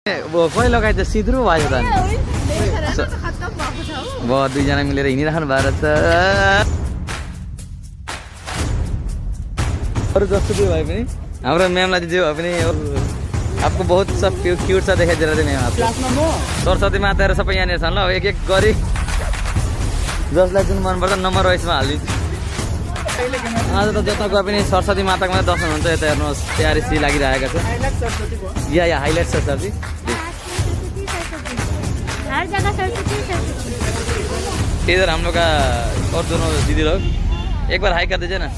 वो कोही लगाइदियो सिद्रु भयो त भयो दुईजना मिलेर हिँडिराख्नु भएको छ अरू जस्तो जे भए पनि हाम्रो म्यामलाई जे भए पनि आपको बहुत सब क्यूट सा दिखाई दे रहा था मैम आपको सरस्वती माताहरु सबै यहाँनिर छन् ल एक एक गरी जसलाई जुन मन पर्छ नम्बर वाइजमा हालिदिन्छु आज त जता गए पनि सरस्वती माताको मात्रै दर्शन हुन्छ यता हेर्नुहोस् प्यारी सी लागिरहेको छ या हाइलाइट छ सर जी हर जगह सरस्वती इधर हम लोग का और दोनों दीदी लोग एक बार हाई कर दीजिए ना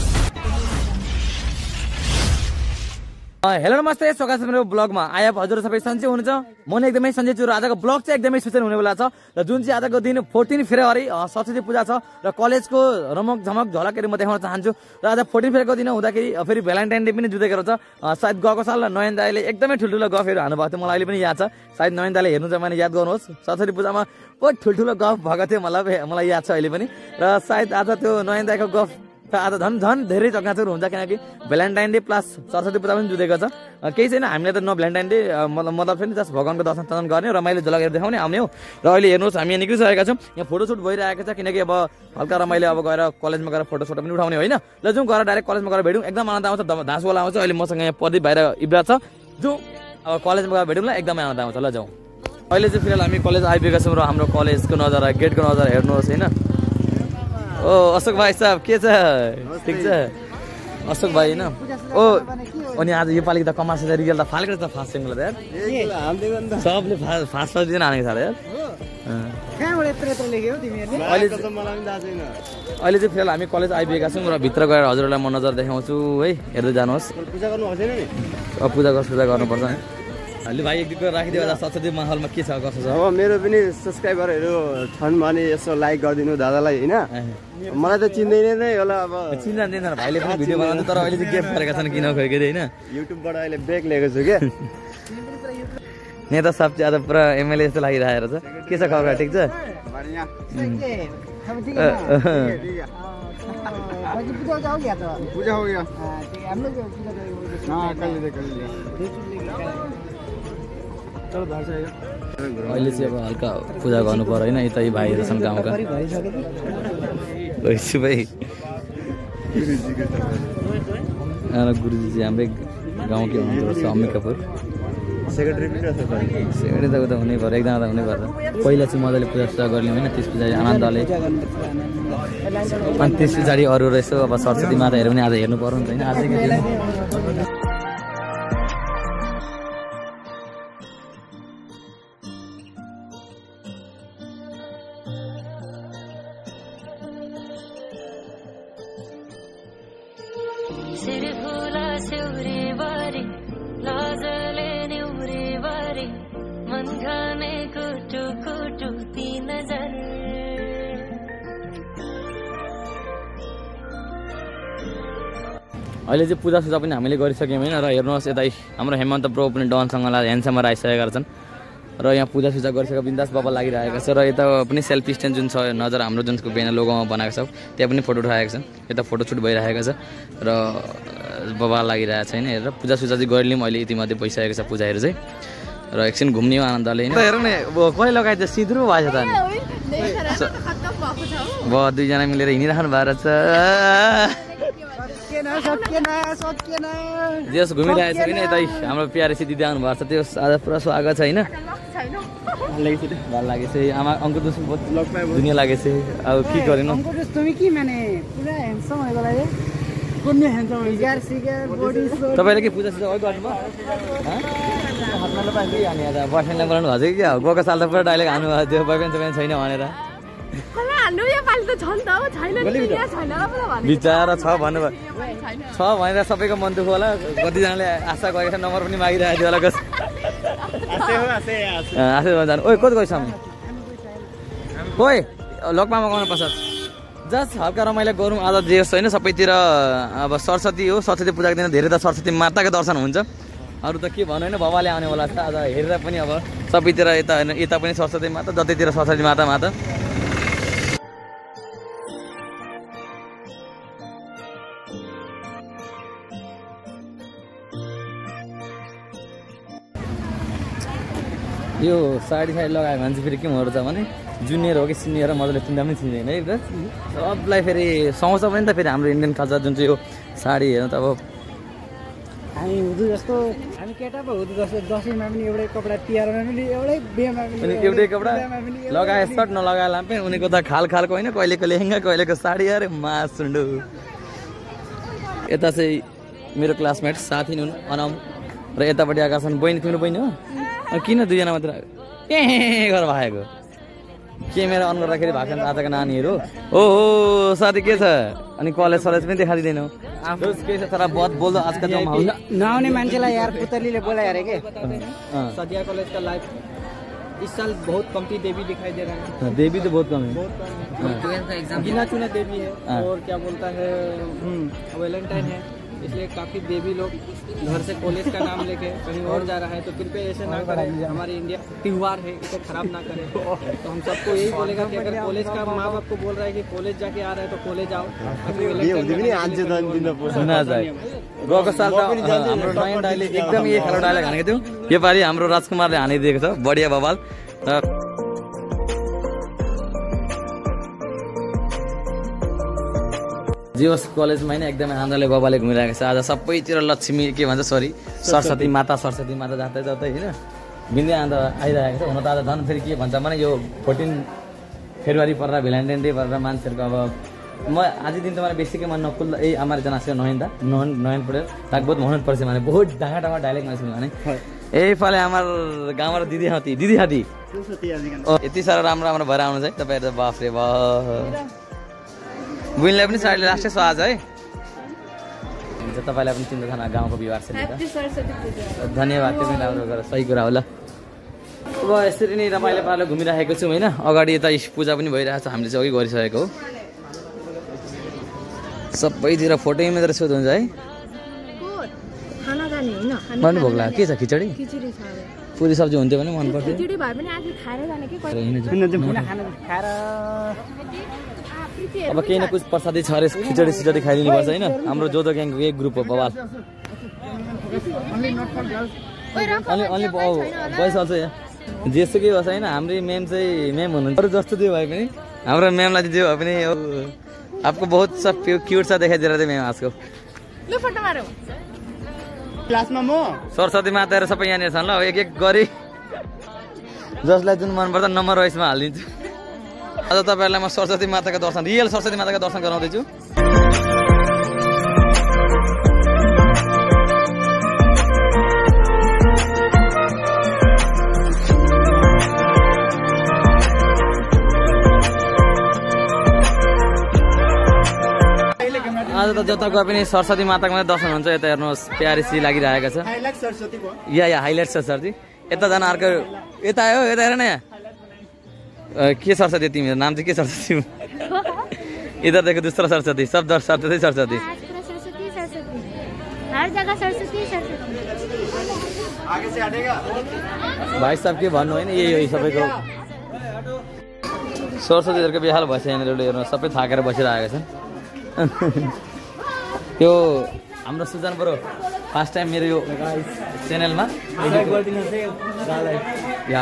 हेलो नमस्ते स्वागत छ मेरो ब्लगमा आए हजुर सबै सन्चै हुनुहुन्छ म नि एकदमै सन्चै छु र आजको ब्लग चाहिँ एकदमै स्पेशल हुनेवाला छ र जुन चाहिँ आजको दिन 14 फेब्रुअरी सरस्वती पूजा छ र कलेजको रमक झमक झलकहरु म देखाउन चाहन्छु र आज 14 फेब्रुअरीको दिन हुँदाखेरि फेरि भ्यालेन्टाइन डे पनि जुधेको छ सायद गएको साल नयन दाइले एकदमै ठुलठुलो गफहरु हान्नु भएको थियो मलाई अहिले पनि याद छ सायद नयन दाइले हेर्नु चाहिँ भने याद गर्नुहोस् सरस्वती पूजामा बहुत ठुलठुलो गफ भएको थियो मलाई याद छ अहिले पनि र सायद आज त्यो नयन दाइको गफ आज झन् धेरै चकनाचुर हुन्छ किनकि Valentine day plus Saraswati Puja पनि जुधेको छ केही छैन हामीले त न भ्यालेन्टाइन डे मतलब चाहिँ जस्ट भगवानको दर्शन गर्ने रमाइलो झलकहरू देखाउने आउने हो र अहिले हेर्नुहोस् हामी यहाँ निक्लिसकेका छौँ यहाँ फोटोसुट भइरहेको छ किनकि अब हल्का रमाइलो अब गएर कलेजमा गएर फोटोसोटो पनि उठाउने होइन ल जाउँ गएर डाइरेक्ट कलेजमा गएर भेटौँ एकदम आनन्द आउँछ धाँसवाला आउँछ अहिले मसँग यहाँ प्रदीप भाइ र इब्रा छ जो अब कलेजमा गएर भेटौँ ल एकदमै आनन्द आउँछ ल जाउँ अहिले चाहिँ फिलहाल हामी कलेज आइपुगेका छौँ र हाम्रो कलेजको नजारा गेटको नजारा हेर्नुहोस् होइन ओ अशोक भाइ साहब के छ ठिक छ अशोक भाइ होइन ओ अनि आज योपालि त कमास रियल त फालेको छ फास्ट सिङ्गल यार सबले फास्ट दिन हानेको छ यार अहिले चाहिँ फिलहाल हामी कलेज आइपुगेका छौँ र भित्र गएर हजुरहरूलाई म नजर देखाउँछु है हेर्दै जानुहोस् पूजा गर्नुपर्छ नि अलि भाइ एक दुई राखिदियो सरस्वती माहौलमा के छ कसो छ अब मेरो पनि सब्सक्राइबरहरू छन् भने यसो लाइक गरिदिनु दादालाई होइन मलाई त चिन्दैन नै होला अब चिन्दैन भाइले पनि भिडियो बनाउँछ तर अहिले चाहिँ गेम गरेका छन् किन खोइ के होइन युट्युबबाट अहिले ब्रेक लिएको छु के नेता साहब चाहिँ आज पुरा एमएलए जस्तो लागिरहेको छ के छ खबर ठिक छ अहिले चाहिँ अब हल्का पूजा गर्नु पर्यो होइन यता भाइहरू छन् गाउँका भैसु भाइ गुरुजी चाहिँ हाम्रै गाउँकै हुनुहुन्छ अम्बिकापुर सेक्रेटरी त उता हुनै पर्यो एकजना त हुनै पर्छ पहिला चाहिँ मजाले पूजा गर्ने होइन त्यस पछाडि आनन्दले अनि त्यस पछाडि अरू रहेछ अब सरस्वती माताहरू पनि आज हेर्नु पर्यो नि त होइन आजकै दिन अहिले चाहिँ पूजासुजा पनि हामीले गरिसक्यौँ होइन र हेर्नुहोस् यतै हाम्रो हेमन्त ब्रो पनि डनसँग ह्यान्डसम्म आइसकेका छन् र यहाँ पूजासुजा गरिसकेको बिन्दास बाबा लागिरहेको छ र यता पनि सेल्फी स्ट्यान्ड जुन छ नजर हाम्रो जुनको बिना लोगोमा बनाएको छ त्यहाँ पनि फोटो उठाएको छ यता फोटोसुट भइरहेको छ र बाबा लागिरहेको छ होइन हेरेर पूजासुजा चाहिँ गरिलिउँ अहिले यतिमध्ये भइसकेको छ पूजाहरू चाहिँ र एकछिन घुम्ने हो आनन्दले होइन हेर न कोही लगाइदियो सिद्रु भयो त भयो दुईजना मिलेर हिँडिराख्नु भएको छ जस घुमिरहेको छ किन यतै हाम्रो प्यारेसी दिदी आउनु भएको छ त्यो आज पुरा स्वागत छ होइन ভাল লাগিছে आमा अंकुर दोस्त बहुत दुनिया लागेছে अब की गरिनु अंकुर दोस्त তুমি কি মানে পুরা হ্যান্ডসাম হয়ে গলা রে কোন হ্যান্ডসাम फिगर सिगर बॉडी तपाईले के पूजा सुजा गर्नु भयो ह हातमा पाइन्छ अनि आज बॉयफ्रेन्डलाई बोलाउनु भएको कि गएको साल त पुरा डाइलेक्ट हान्नु भएको थियो बॉयफ्रेन्ड छैन भनेर होला हान्नु यो पाली त झन् त छैन नि यहाँ छैन र पो भन्नु बिचारा छ भन्नु भयो छ भनेर सबैको मन दुख होला कति जनाले आशा गरेको छ नम्बर पनि मागिरहेको थियो होला कस आसे जानु ओइ कति गइस हामी ओइ लोकमा मगाउनु पर्छ जस्ट हल्का रमाइलो गरौँ आज जे होस् होइन सबैतिर अब सरस्वती हो सरस्वती पूजाको दिन धेरै त सरस्वती माताको दर्शन हुन्छ अरू त के भन्नु होइन बाबाले आउनेवाला छ आज हेरेर पनि अब सबैतिर यता पनि सरस्वती माता जतैतिर सरस्वती माता यो साडी लगायो भने चाहिँ फेरि के हुँदो रहेछ भने जुनियर हो कि सिनियर हो मजाले चिन्दा पनि चिन्दैन है ब्रदर सबलाई फेरि सुहाउँछ पनि त फेरि हाम्रो इन्डियन कल्चर जुन चाहिँ यो साडी हेर्नु त अब हामी हुँदो जस्तो हामी केटा पो हुँदो जस्तो दसैँमा पनि एउटै कपडा तिहारमा पनि एउटै बिहेमा पनि एउटै कपडा लगाए सर्ट नलगाए लाम्पे उनीको त खाल खालको होइन कहिलेको लेहेङ्गा कहिलेको साडी अरे मासुन्डु यता चाहिँ मेरो क्लासमेट साथी हुन् अनम र यतापट्टि आएका छन् बहिनी तिम्रो बहिनी हो किन दुईजना मात्र ए गरेर भएको क्यामेरा अन गर्दाखेरि भएको नि आजका नानीहरू ओहो साथी के छ अनि कलेज पनि देखाइदिँदैनौ के छ तर बहुत बोल्दो आजकल नआउने मान्छेलाई यार पुतलीले बोलायो अरे के सदिया कॉलेज का लाइफ इस साल बहुत कमती देवी दिखाई दे रहा है देवी तो बहुत कम है गिना चुना देवी है और क्या बोलता है वैलेंटाइन है इसलिए काफी देवी लोग घर से कॉलेज का नाम लेके कहीं और जा रहा है तो कृपया ऐसे ना करें हमारे इंडिया त्योहार है इसे खराब ना करें तो हम सबको यही बोलेगा कि अगर कॉलेज का माँ बाप को बोल रहा है कि कॉलेज जाके आ रहा है तो कॉलेज आओ गएको साल त हाम्रो नयाँ डाइले एकदम यही खालको डाइलेग हानेको थियो योपालि हाम्रो राजकुमारले हानिदिएको छ बढिया बवाल जीवस कलेजमा होइन एकदमै आनन्दले बाबाले घुमिरहेको छ आज सबैतिर लक्ष्मी के भन्छ सरी सरस्वती माता जाँदै जाँदै होइन बिन्दै आनन्द आइरहेको छ हुन त आज झन् फेरि के भन्छ भने यो 14 फेब्रुअरी परेर भ्यालेन्टाइन डे परेर मान्छेहरूको अब म आज दिन त मलाई बेसिकै मन नकुल ए हमारे जना से नयन पड़े ताक बहुत मेहनत पर्छ माने बहुत ढाका ढाका डायलॉग में सुन माने ए फाले हमार गाउँ र दिदी हाती यति सारा राम्रो राम्रो भएर आउनु चाहिँ तपाईहरु बाफ रे बाफ बुइनले पनि साइडले लास्टै स्वाज है हुन्छ तपाईलाई पनि चिन्ता छैन गाउँको विवाह छ धन्यवाद त्यो पनि राम्रो गरेर सही कुरा होला अब यसरी नै रमाइलो पाराले घुमिरहेको छु हैन अगाडि यता पूजा पनि भइरहेछ हामीले चाहिँ अघि गरिसकेको हो सबैतिर फोटो मात्र सुट हुन्छ है खाना जाने हैन मन भोक लाग्यो के छ खिचडी खिचडी छ पुरी सब्जी हुन्थ्यो भने मन पर्थ्यो खिचडी भए पनि आफै खाएर जाने के खाएर अब केही न कुछ प्रसादै छ रे खिचडी सिचडी खाइदिनु पर्छ हैन हाम्रो जोदो ग्याङको एक ग्रुप हो बवाल अनि भइस हाल्छ यहाँ जेसुकै होस् हैन हाम्रो मेम चाहिँ मेम हुनुहुन्छ अरु जस्तो दियो भए पनि हाम्रो मेमलाई दियो भए पनि आपको बहुत सब क्यूट सा दिखाई दे रहा था मैं आजको लु फोटो मारौ क्लासमा म सरस्वती माताहरु सबै यहाँ छन् ल एक एक गरी जसलाई जुन मन पर्छ नम्बर वाइजमा हालिदिन्छु आज तपाईहरुलाई म सरस्वती माताको दर्शन रियल सरस्वती माताको दर्शन गराउँदै छु आज त जता गए पनि सरस्वती माताको मात्रै दर्शन हुन्छ यता हेर्नुहोस् प्यारी सी लागिरहेको छ या हाइलाइट छ सरजी यता जान अर्को यता आयो यता हेर न यहाँ के सरस्वती तिम्रो नाम चाहिँ के सरस्वती इधर देखो दूसरा सरस्वती सब सरस्वती सरस्वती हर जगह सरस्वती भाइ साहब के भन्नु होइन यही हो सबैको सरस्वतीहरूको बेहाल भएछ यहाँनिर हेर्नु सबै थाकेर बसिरहेको छ यो हाम्रो सुजन ब्रो फर्स्ट टाइम मेरो यो च्यानलमा या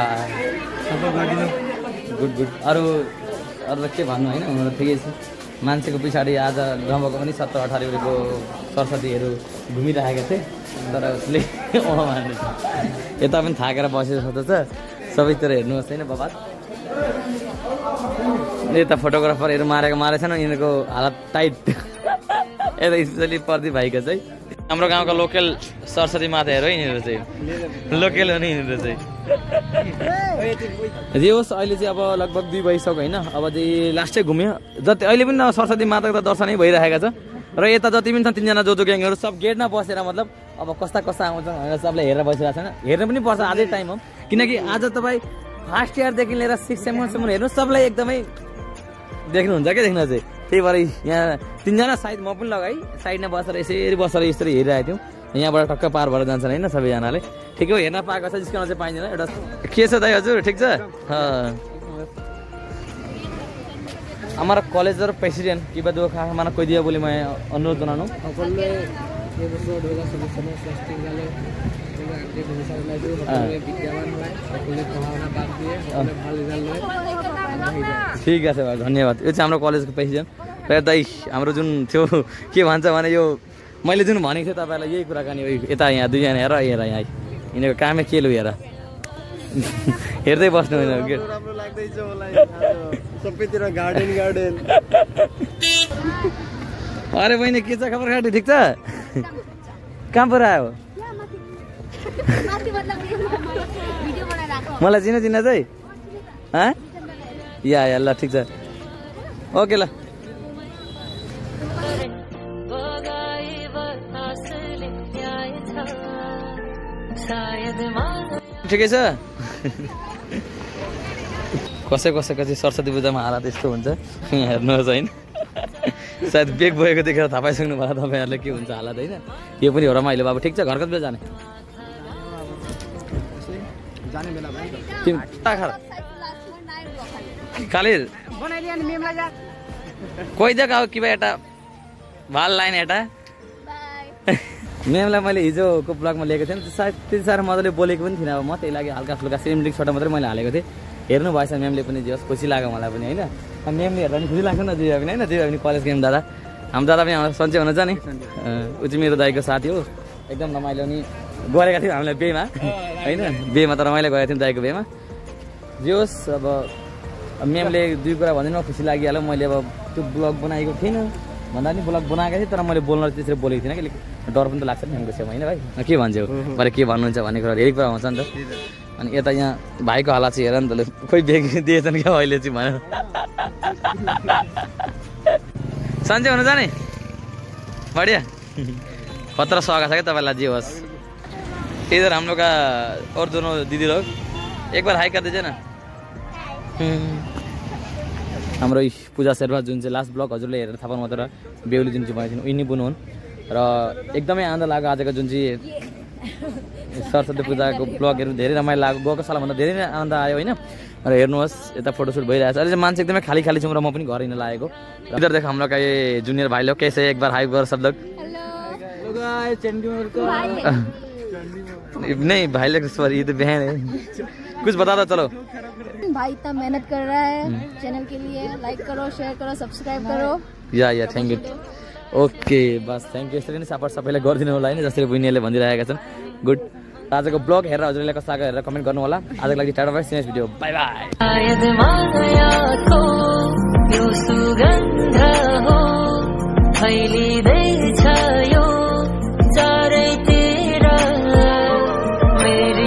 गुड अरू के भन्नु होइन हुनु त ठिकै छ मान्छेको पछाडि आज रमको पनि 17-18 को सरस्वतीहरू घुमिरहेका थिए तर उसले यता पनि थाकेर बसेको छ सबैतिर हेर्नुहोस् होइन बबाद यता फोटोग्राफरहरू मारेछन् यिनीहरूको हालत टाइट यता स्पेसली प्रदीप भाइको चाहिँ हाम्रो गाउँका लोकल सरस्वती माताहरू यिनीहरू चाहिँ लोकल हो नि यिनीहरू चाहिँ जे होस् अहिले चाहिँ अब लगभग 2 भइसक्यो होइन अब चाहिँ लास्टै घुम्यो जति अहिले पनि सरस्वती माताको त दर्शनै भइरहेको छ र यता जति पनि छन् 3 जना जोजो ग्याङहरू सब गेटमा बसेर मतलब अब कस्ता आउँछ भनेर सबले हेरेर बसिरहेको छैन हेर्नु पनि पर्छ आजै टाइम हो किनकि आज तपाईँ फर्स्ट इयरदेखि लिएर 6 सेमेस्टरसम्म हेर्नु सबलाई एकदमै देख्नुहुन्छ क्या देख्न चाहिँ त्यही भएर यहाँ 3 जना सायद म पनि लगाइ साइडमा बसेर यसरी हेरिरहेको थियौँ यहाँबाट टक्क पार भएर जान्छन् होइन सबैजनाले ठिकै हो हेर्न पाएको छ जिस्कन चाहिँ पाइँदैन एउटा के छ दाइ हजुर ठिक छ हमारा कॉलेज और प्रेसिडेंट की बात दो खा हमारा कोई दिया बोले मैं अनुरोध जनानो ठिक छ भाइ धन्यवाद। यो चाहिँ हाम्रो कलेजको पैसा र दाइ हाम्रो जुन थियो के भन्छ भने यो मैले जुन भनेको थिएँ तपाईँलाई यही कुराकानी यता यहाँ दुईजना हेर हेर यहाँ यिनीहरूको कामै के लु हेर हेर्दै बस्नु होइन राम्रो लाग्दैछ मलाई सबैतिर गार्डन गार्डन। अरे बहिनी के छ खबर खाटी ठिक छ कहाँ पर आयो मलाई चिन चाहिँ या ल ठिक छ ओके ल ठिकै छ कसैको चाहिँ सरस्वती पूजामा हालत यस्तो हुन्छ यहाँ हेर्नुहोस् होइन सायद बेग बोकेको देखेर थाहा पाइसक्नु भयो तपाईँहरूले के हुन्छ हालत होइन। यो पनि हो रमाइलो बाबु ठिक छ घर कति जाने कालिर कोही जग्गा हो कि भाइ एटा भाल लाइन एटा म्यामलाई मैले हिजोको ब्लगमा लिएको थिएँ सायद त्यति साह्रो मजाले बोलेको पनि थिइनँ। अब म त्यही लागि हल्का फुल्का सिनेमेटिक छोटा मात्रै मैले हालेको थिएँ हेर्नु भएछ म्यामले पनि जे होस् खुसी लाग्यो मलाई पनि होइन। म्यामले हेर्दा पनि खुसी लाग्छ नि जे पनि होइन जे पनि कलेज गेम दादा हाम्रो दादा पनि हाम्रो सन्चै हुनुहुन्छ नि ऊ चाहिँ मेरो दाइको साथी हो एकदम रमाइलो नि गरेका थियौँ हामीलाई बेमा होइन बेमा त रमाइलो गरेको थियौँ दाइको बेमा जे होस्। अब म्यामले दुई कुरा भन्दैन खुसी लागिहाल्यो मैले अब त्यो ब्लग बनाएको थिइनँ भन्दा पनि ब्लग बनाएको थिएँ तर मैले बोल्न त्यसरी बोलेको थिइनँ कि डर पनि त लाग्छ नि हाम्रो छेउमा होइन भाइ के भन्छ मैले के भन्नुहुन्छ भन्ने कुरा धेरै कुरा हुन्छ नि त। अनि यता यहाँ भाइको हालत चाहिँ हेर नि त खोइ बेग दिएछन् क्या अहिले चाहिँ भनेर सन्चै हुनु जाने बढिया खतरा स्वागत छ क्या तपाईँलाई जे होस्। इधर हम लोग का और दोनों दीदी लोग एक बार हाई कर दीजिए ना। हाम्रो पूजा शेर्पा जुन चाहिँ लास्ट ब्लग हजुरले हेरेर थाहा पाउनु मात्र बेहुली जुन चाहिँ भनेको थिएन उनी पनि हुन् र एकदमै आनन्द लाग्यो आजको जुन चाहिँ सरस्वती पूजाको ब्लगहरू धेरै रमाइलो लाग्यो गएको सालभन्दा धेरै नै आनन्द आयो होइन। र हेर्नुहोस् यता फोटोसुट भइरहेको छ अहिले चाहिँ मान्छे एकदमै खाली खाली छौँ र म पनि घर हिँड्न लागेको। इधर देखो हम लोग का ये जूनियर भाई लोग कैसे एक बार हाई कर सब लोग नहीं भाई लोग सॉरी ये तो बहन है कुछ बता दो चलो। भाई इतना मेहनत कर रहा है चैनल के लिए लाइक करो शेयर करो सब्सक्राइब करो या थ्याङ्क यू ओके बस थ्याङ्क यू। यसरी नै सपोर्ट सबैलाई गरिदिनु होला होइन जसरी बहिनीहरूले भनिरहेका छन् गुड। आजको ब्लग हेरेर हजुरले कस्तो लाग्यो हेरेर कमेन्ट गर्नु होला। आजको लागि tata bye next video bye by.